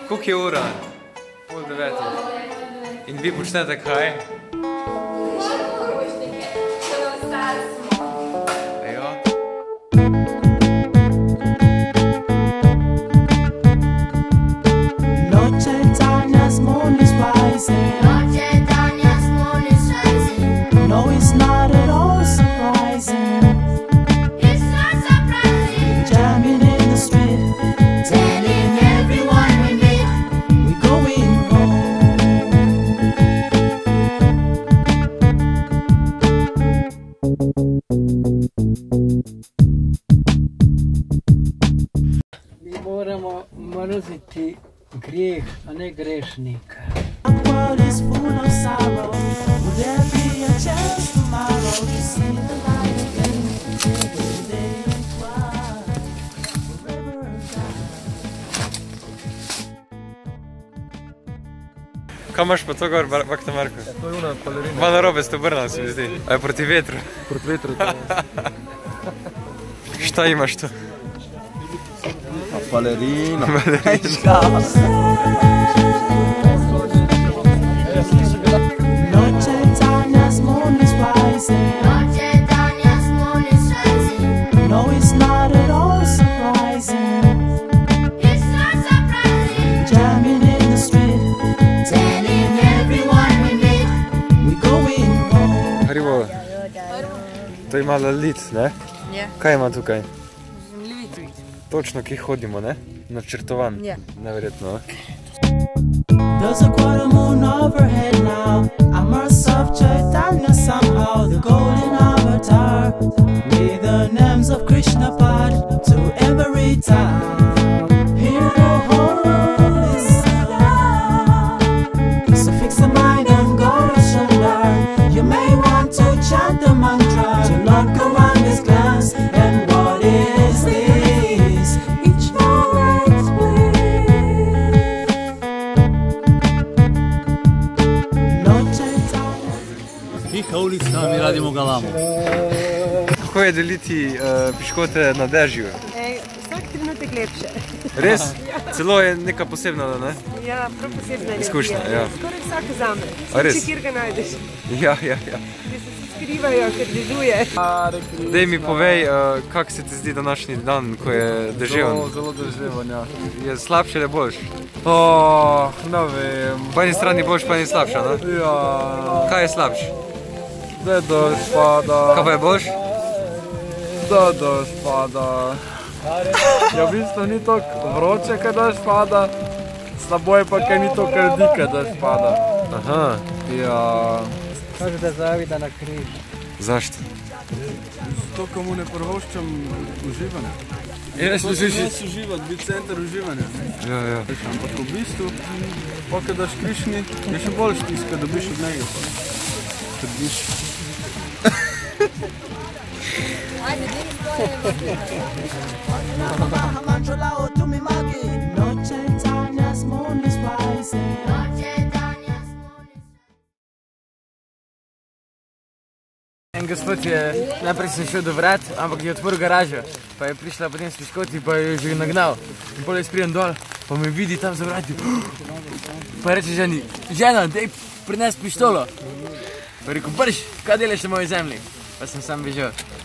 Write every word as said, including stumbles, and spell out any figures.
Koliko je ura? Pol devetih. In vi počnete kaj? Ejo. Noche Tanya's moon is rising. Noche Tanya's moon is rising. No, it's not at all surprising. It's not surprising. Jamming in the street, Telling everyone we meet. we going home. Mi moramo mrziti greh, a ne grešnika. The world is full of sorrow. Will there be a chance tomorrow to see the light again? Will they cry forever die? Kaj imaš pa to gor, Bakta Marko? To je ona balerina. Malo narobe ste obrnali, se mi zdi. A je proti vetru? Proti vetru. to je. Šta imaš tu? Balerina. Noche Tanya's moon is rising. Noche Tanya's moon is rising. No, it's not at all surprising. It's not surprising. Jamming in the street, Telling everyone we meet. we going home. Haribo, to ima Lalit, ne? Ja. Kaj ima tukaj? Zemljevid. Točno, kje hodimo, ne? Načrtovan. Ja. Neverjetno, ne? There's a quarter moon overhead now. I'm myself Chaitanya somehow, the golden avatar. May the names of Krishna part to every time. Hear the holy sound. So fix the mind and go shoulder. You may want to chant the mantra to not go on this glance. And what is this? Each moment's bliss. Noche Tanya. Tiha ulica, mi radimo galamu. Kako je deliti uh, piškote na dežju? Ej, vsak trenutek lepše. Res? Celo je neka posebna, ne? Ja, prav posebna energija. Izkušnja, ja. Skoraj vsak zame. A res? Če kjer ga najdeš. Ja, ja, ja. Gdje se vsi skrivajo, ker dežuje. Dej mi povej, uh, kak se ti zdi današnji dan, ko je deževen? Zelo, zelo deževen, ja. Je slabše ali boljš? O, ne vem. Po eni strani boljš, po eni slabša, ne? Ja, Kaj je slabš? da dež pada. Kaj pa je boljš? Da dež pada. Ja, v bistvu ni toliko vroče, kaj dež pada. Slabo je pa, kaj ni toliko ljudi, kaj dež pada. Aha. Ja. Kaže da zavida na križ. Zašto? To, komu ne prvoščam uživanje. Jaz To si res uživati, biti center uživanja. Ja, ja. Ampak v bistvu, pa kad daš Krišni, je še bolj štis, kad dobiš od njega. Kad biš. Noche Tanya's moon is rising. Noche Tanya's moon is En gospod je, najprej sem šel do vrat, ampak je odprl garažo. Pa je prišla potem s piškoti, pa je že nagnal. In potem jaz pridem dol, pa me vidi tam za vrati. Pa reče ženi, žena, dej prines pištolo. Pa je rekel, brž, kaj delaš na moji zemlji? Pa sem sam bežal.